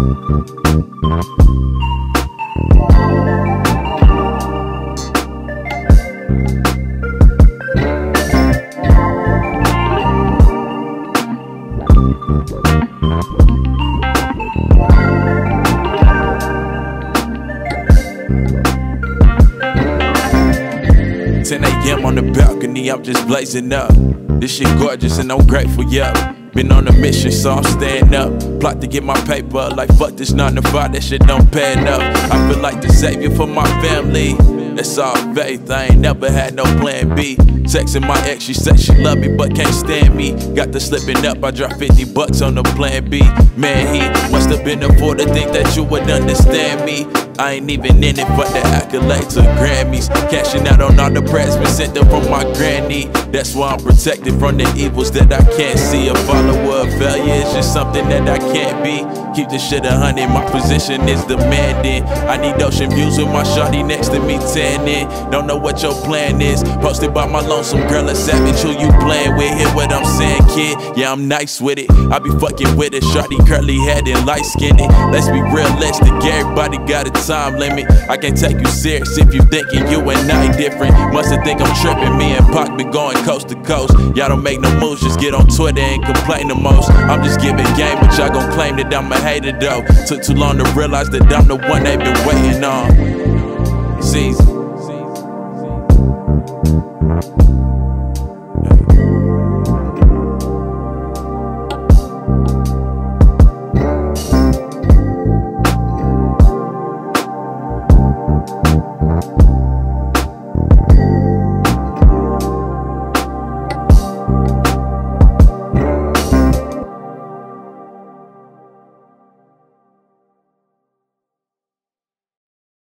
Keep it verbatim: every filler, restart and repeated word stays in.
ten A M on the balcony, I'm just blazing up. This shit gorgeous and I'm grateful, yeah. Been on a mission, so I'm staying up. Plot to get my paper, like fuck this nine to five, that shit don't pay enough. I feel like the savior for my family. That's all faith, I ain't never had no plan B. Texting my ex, she said she love me but can't stand me. Got the slipping up, I dropped fifty bucks on the plan B. Man, he must have been a fool to think that you would understand me. I ain't even in it for the accolades or Grammys. Cashing out on all the press been sent them from my granny. That's why I'm protected from the evils that I can't see. A follower of failure is just something that I can't be. Keep this shit a hundred, my position is demanding. I need ocean views with my shawty next to me tanning. Don't know what your plan is. Posted by my lonesome girl, a savage who you playing with. Hear what I'm saying, kid? Yeah, I'm nice with it. I be fucking with it. Shawty curly headed, light skinned. Let's be realistic, everybody got a time limit. I can't take you serious if you thinking you and I different. Must've think I'm tripping. Me and Pac been going coast to coast. Y'all don't make no moves, just get on Twitter and complain the most. I'm just giving game, but y'all gon' claim that I'm a hater though. Took too long to realize that I'm the one they been waiting on. Season.